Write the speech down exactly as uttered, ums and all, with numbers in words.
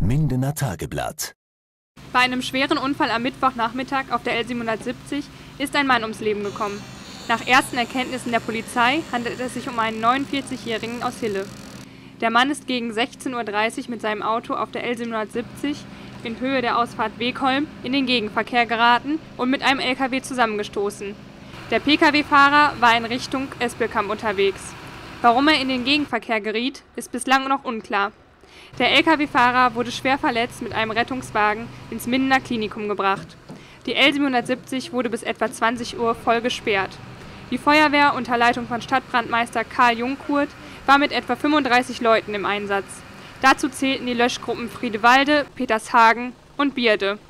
Mindener Tageblatt. Bei einem schweren Unfall am Mittwochnachmittag auf der L siebenhundertsiebzig ist ein Mann ums Leben gekommen. Nach ersten Erkenntnissen der Polizei handelt es sich um einen neunundvierzigjährigen aus Hille. Der Mann ist gegen sechzehn Uhr dreißig mit seinem Auto auf der L siebenhundertsiebzig in Höhe der Ausfahrt Wegholm in den Gegenverkehr geraten und mit einem L K W zusammengestoßen. Der Pkw-Fahrer war in Richtung Espelkamp unterwegs. Warum er in den Gegenverkehr geriet, ist bislang noch unklar. Der L K W-Fahrer wurde schwer verletzt mit einem Rettungswagen ins Mindener Klinikum gebracht. Die L siebenhundertsiebzig wurde bis etwa zwanzig Uhr voll gesperrt. Die Feuerwehr unter Leitung von Stadtbrandmeister Karl Jungkurt war mit etwa fünfunddreißig Leuten im Einsatz. Dazu zählten die Löschgruppen Friedewalde, Petershagen und Bierde.